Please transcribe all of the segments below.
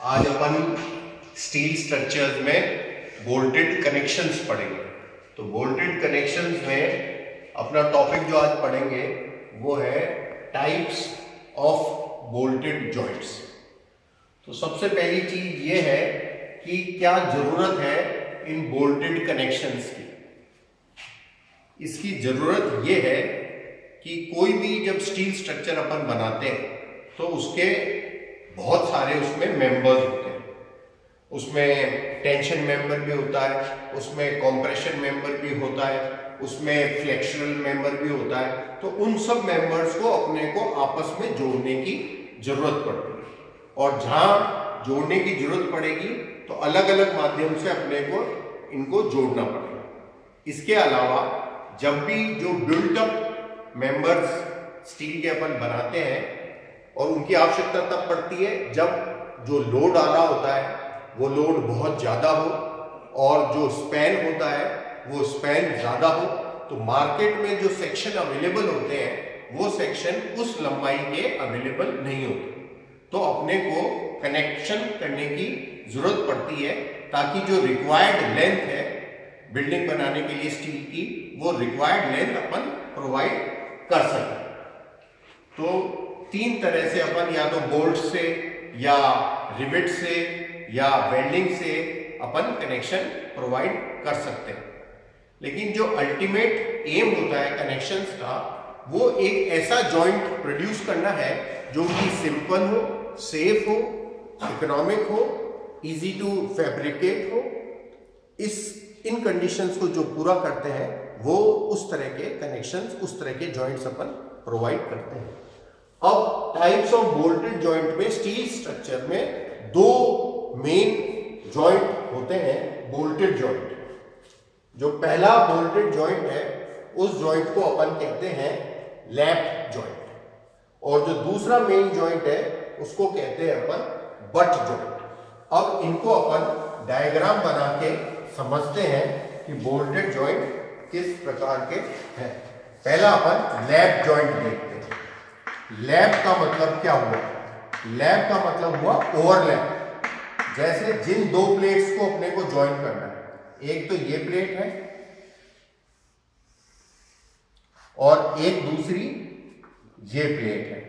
आज अपन steel structures में बोल्टेड कनेक्शंस पढ़ेंगे। तो बोल्टेड कनेक्शंस में अपना टॉपिक जो आज पढ़ेंगे वो है टाइप्स ऑफ बोल्टेड जॉइंट्स। तो सबसे पहली चीज ये है कि क्या जरूरत है इन बोल्टेड कनेक्शंस की। इसकी जरूरत ये है कि कोई भी जब स्टील स्ट्रक्चर अपन बनाते हैं तो उसके बहुत सारे उसमें मेंबर्स होते हैं। उसमें टेंशन मेंबर भी होता है, उसमें कंप्रेशन मेंबर भी होता है, उसमें फ्लेक्सुरल मेंबर भी होता है। तो उन सब मेंबर्स को अपने को आपस में जोड़ने की जरूरत पड़ती है, और जहां जोड़ने की जरूरत पड़ेगी तो अलग अलग माध्यम से अपने को इनको जोड़ना पड़ेगा। इसके अलावा जब भी जो बिल्टअप मेंबर्स स्टील के अपन बनाते हैं, और उनकी आवश्यकता तब पड़ती है जब जो लोड आ रहा होता है वो लोड बहुत ज्यादा हो और जो स्पैन होता है वो स्पैन ज्यादा हो। तो मार्केट में जो सेक्शन अवेलेबल होते हैं वो सेक्शन उस लंबाई के अवेलेबल नहीं होते, तो अपने को कनेक्शन करने की जरूरत पड़ती है ताकि जो रिक्वायर्ड लेंथ है बिल्डिंग बनाने के लिए स्टील की, वो रिक्वायर्ड लेंथ अपन प्रोवाइड कर सकें। तो तीन तरह से अपन या तो बोल्ट से या रिवेट से या वेल्डिंग से अपन कनेक्शन प्रोवाइड कर सकते हैं। लेकिन जो अल्टीमेट एम होता है कनेक्शंस का, वो एक ऐसा जॉइंट प्रोड्यूस करना है जो कि सिंपल हो, सेफ हो, इकोनॉमिक हो, इजी टू फैब्रिकेट हो। इन कंडीशंस को जो पूरा करते हैं वो उस तरह के कनेक्शंस, उस तरह के जॉइंट्स अपन प्रोवाइड करते हैं। अब टाइप्स ऑफ बोल्टेड जॉइंट में स्टील स्ट्रक्चर में दो मेन जॉइंट होते हैं बोल्टेड जॉइंट। जो पहला बोल्टेड जॉइंट है उस जॉइंट को अपन कहते हैं लैप जॉइंट, और जो दूसरा मेन जॉइंट है उसको कहते हैं अपन बट जॉइंट। अब इनको अपन डायग्राम बना के समझते हैं कि बोल्टेड जॉइंट किस प्रकार के हैं। पहला अपन लैप जॉइंट देखते हैं। लैप का मतलब क्या हुआ? लैप का मतलब हुआ ओवरलैप। जैसे जिन दो प्लेट्स को अपने को ज्वाइन करना है, एक तो ये प्लेट है और एक दूसरी ये प्लेट है।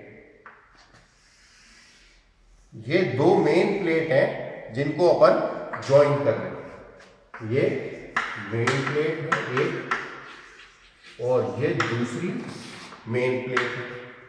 ये दो मेन प्लेट है जिनको अपन ज्वाइन कर रहे हैं। ये मेन प्लेट है एक, और ये दूसरी मेन प्लेट है।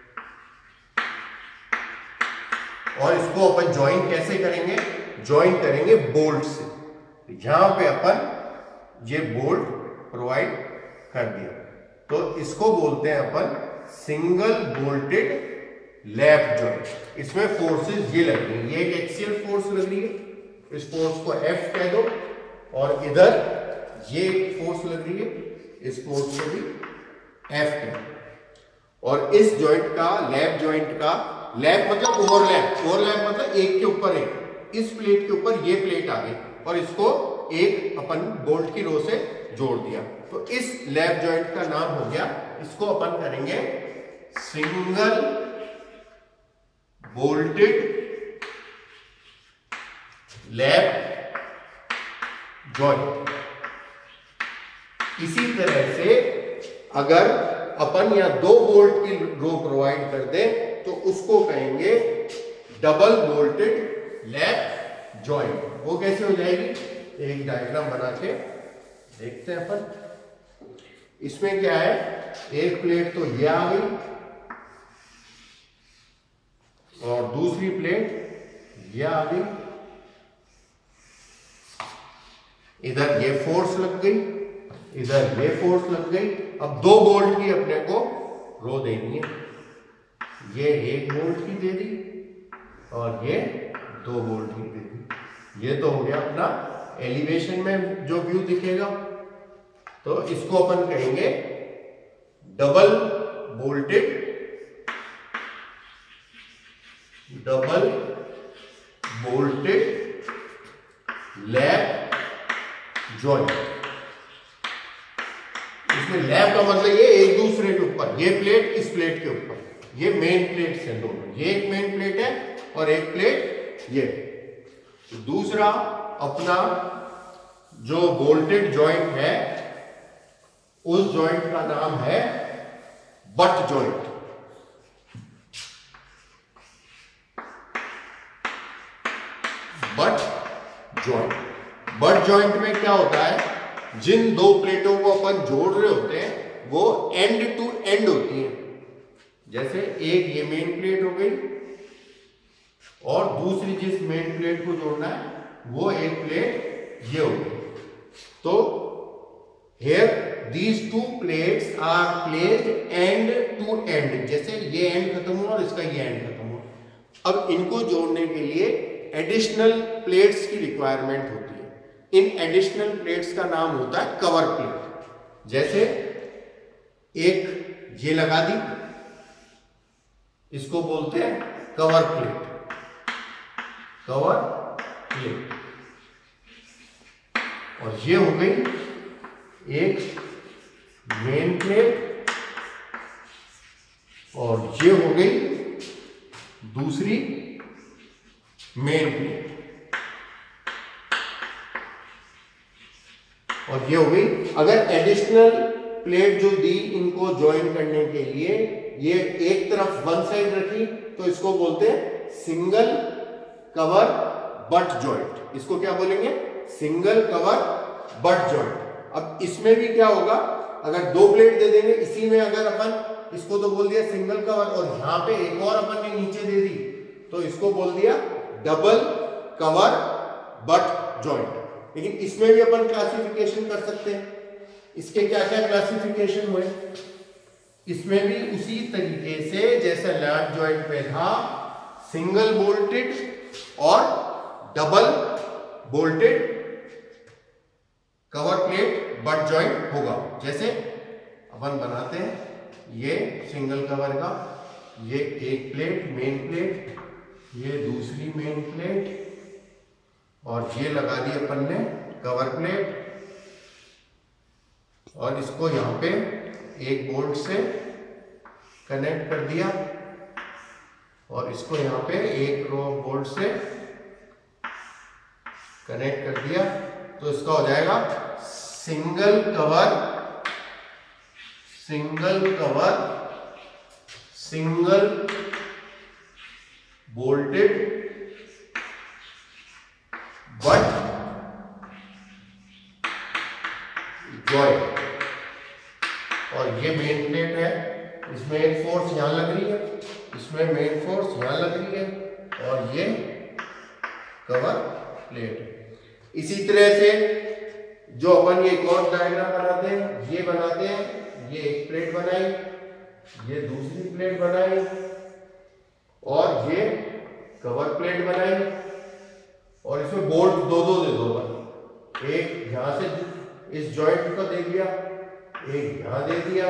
और इसको अपन ज्वाइन कैसे करेंगे? ज्वाइन करेंगे बोल्ट से। यहां पे अपन ये बोल्ट प्रोवाइड कर दिया, तो इसको बोलते हैं अपन सिंगल बोल्टेड लैप जॉइंट। इसमें फोर्सेस ये लग रही है, ये एक एक्सियल फोर्स लग रही है, इस फोर्स को F कह दो, और इधर ये फोर्स लग रही है, इस फोर्स को भी F कह दो। और इस जॉइंट का, लैप जॉइंट का, लैप मतलब ओवरलैप, ओवरलैप मतलब एक के ऊपर एक, इस प्लेट के ऊपर ये प्लेट आ गई और इसको एक अपन बोल्ट की रो से जोड़ दिया, तो इस लैप जॉइंट का नाम हो गया, इसको अपन करेंगे सिंगल बोल्टेड लैप जॉइंट। इसी तरह से अगर अपन या दो बोल्ट की रो प्रोवाइड कर दे तो उसको कहेंगे डबल बोल्टेड लैप जॉइंट। वो कैसे हो जाएगी? एक डायग्राम बना के देखते हैं अपन। इसमें क्या है, एक प्लेट तो ये आ गई और दूसरी प्लेट ये आ गई, इधर ये फोर्स लग गई, इधर ये फोर्स लग गई। अब दो बोल्ट की अपने को रो देनी है, ये एक बोल्ट की दे दी और ये दो बोल्ट की दे दी। ये तो हो गया अपना एलिवेशन में जो व्यू दिखेगा। तो इसको अपन कहेंगे डबल बोल्टेड लैप जॉइंट। इसमें लैप का मतलब ये एक दूसरे के ऊपर, ये प्लेट इस प्लेट के ऊपर, ये मेन प्लेट से दोनों, ये एक मेन प्लेट है और एक प्लेट ये। दूसरा अपना जो बोल्टेड जॉइंट है उस जॉइंट का नाम है बट जॉइंट। बट जॉइंट में क्या होता है, जिन दो प्लेटों को अपन जोड़ रहे होते हैं वो एंड टू एंड होती है। जैसे एक ये मेन प्लेट हो गई और दूसरी जिस मेन प्लेट को जोड़ना है वो एक प्लेट ये हो गई। तो here these two plates are placed end to end, जैसे ये एंड खत्म हुआ और इसका ये एंड खत्म हुआ। अब इनको जोड़ने के लिए एडिशनल प्लेट्स की रिक्वायरमेंट होती है। इन एडिशनल प्लेट्स का नाम होता है कवर प्लेट। जैसे एक ये लगा दी, इसको बोलते हैं कवर प्लेट। Cover plate. और ये हो गई एक मेन प्लेट और ये हो गई दूसरी मेन प्लेट और ये हो गई। अगर एडिशनल प्लेट जो दी इनको ज्वाइन करने के लिए ये एक तरफ वन साइड रखी तो इसको बोलते हैं सिंगल कवर बट जॉइंट। इसको क्या बोलेंगे, सिंगल कवर बट जॉइंट। अब इसमें भी क्या होगा, अगर दो प्लेट दे देंगे, इसी में अगर अपन इसको तो बोल दिया सिंगल कवर और यहां पे एक और अपन ने नीचे दे दी तो इसको बोल दिया डबल कवर बट जॉइंट। लेकिन इसमें भी अपन क्लासिफिकेशन कर सकते हैं। इसके क्या क्या क्लासिफिकेशन हुए, इसमें भी उसी तरीके से जैसा लैप जॉइंट पे था, सिंगल बोल्टेड और double bolted cover plate butt joint होगा। जैसे अपन बनाते हैं, ये सिंगल कवर का, ये एक प्लेट मेन प्लेट, ये दूसरी मेन प्लेट और ये लगा दी अपन ने कवर प्लेट और इसको यहां पे एक बोल्ट से कनेक्ट कर दिया और इसको यहां पे एक रो बोल्ट से कनेक्ट कर दिया तो इसका हो जाएगा single cover single bolted butt joint. और ये मेन प्लेट है, इसमें एक फोर्स यहां लग रही है, इसमें मेन फोर्स यहां लग रही है और ये कवर प्लेट है। इसी तरह से जो अपन ये एक और डायग्राम बनाते हैं, ये बनाते हैं, ये एक प्लेट बनाई, ये दूसरी प्लेट बनाई और ये कवर प्लेट बनाई और इसमें बोल्ट दो दो दे दो, एक यहां से इस जॉइंट को दे दिया, एक यहां दे दिया,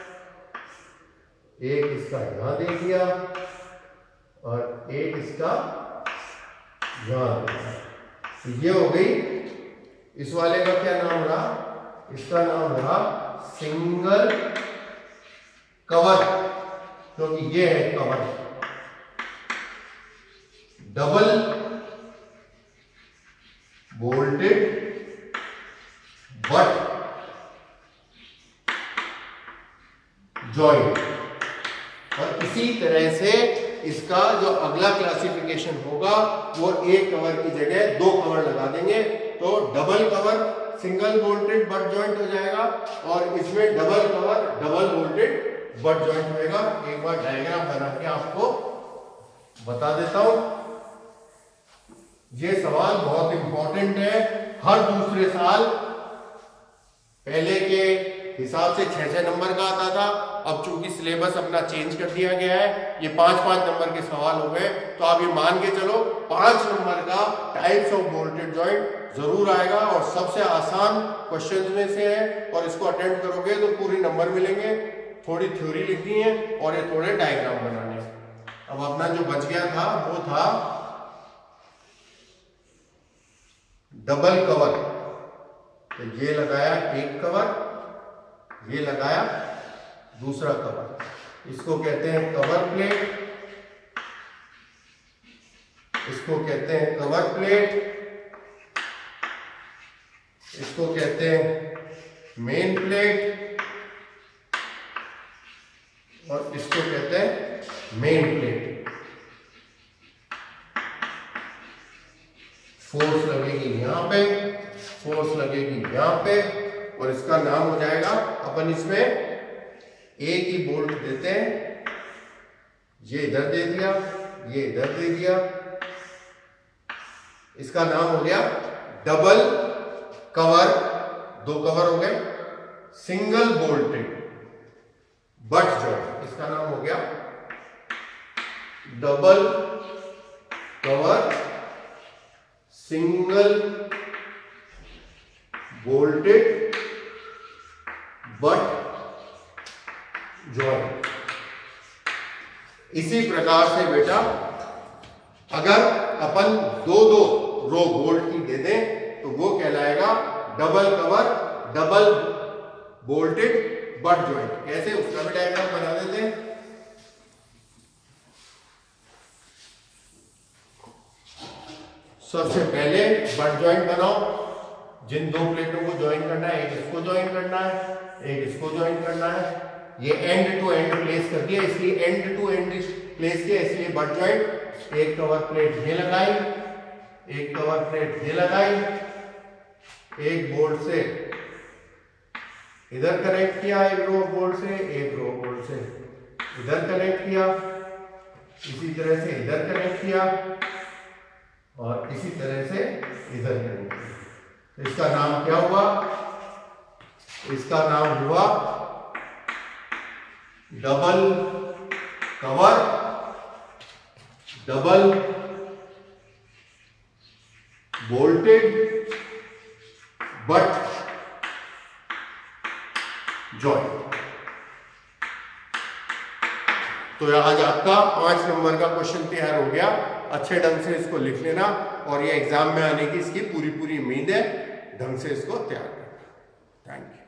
एक इसका यहां दे दिया और एक इसका यहां दे दिया। तो ये हो गई। इस वाले का क्या नाम रहा, इसका नाम रहा सिंगल कवर, क्योंकि ये है cover. Double bolted butt joint. और इसी तरह से इसका जो अगला क्लासिफिकेशन होगा वो एक कवर की जगह दो कवर लगा देंगे तो double cover single bolted butt joint हो जाएगा और इसमें double cover double bolted butt joint होएगा। एक बार डायग्राम बना के आपको बता देता हूं। ये सवाल बहुत इंपॉर्टेंट है, हर दूसरे साल पहले के हिसाब से 6-6 नंबर का आता था, अब चूंकि सिलेबस अपना चेंज कर दिया गया है, ये 5-5 नंबर के सवाल हो गए। तो आप ये मान के चलो 5 नंबर का टाइप्स ऑफ बोल्टेड जॉइंट जरूर आएगा और सबसे आसान क्वेश्चंस में से है और इसको अटेम्प्ट करोगे तो पूरे नंबर मिलेंगे। थोड़ी थ्योरी लिखनी है और ये थोड़े डायग्राम बनाने हैं। अब अपना जो बच गया था वो था डबल कवर। तो ये लगाया एक कवर, ये लगाया दूसरा कवर, इसको कहते हैं कवर प्लेट इसको कहते हैं कवर प्लेट, इसको कहते हैं मेन प्लेट और इसको कहते हैं मेन प्लेट। फोर्स लगेगी यहां पे, फोर्स लगेगी यहां पे और इसका नाम हो जाएगा, अपन इसमें एक ही बोल्ट देते हैं, ये इधर दे दिया, ये इधर दे दिया, इसका नाम हो गया डबल कवर, दो कवर हो गए, सिंगल बोल्टेड बट जॉइंट, इसका नाम हो गया double cover single bolted butt joint. इसी प्रकार से बेटा अगर अपन दो दो रो बोल्ट की दे दें तो वो कहलाएगा double cover double bolted butt joint. कैसे, उसका भी डायग्राम बना देते हैं। सबसे पहले बट जॉइंट बनाओ। जिन दो प्लेटों को ज्वाइन करना है, एक इसको ज्वाइन करना है, एक इसको ज्वाइन करना है। ये एंड टू एंड प्लेस कर दिया, इसलिए एंड टू एंड प्लेस किया, इसलिए बट जॉइंट। एक कवर प्लेट ये लगाई, एक कवर प्लेट ये लगाई, एक बोल्ट से इधर कनेक्ट किया, एक रो बोल्ट से, एक रो बोल्ट से इधर कनेक्ट किया, इसी तरह से इधर कनेक्ट किया और इसी तरह से इधर कनेक्ट किया। इसका नाम क्या हुआ? इसका नाम हुआ double cover double bolted butt joint. तो आज आपका 5 नंबर का क्वेश्चन तैयार हो गया। अच्छे ढंग से इसको लिख लेना और ये एग्जाम में आने की इसकी पूरी उम्मीद है। ढंग से इसको तैयार करना। Thank you.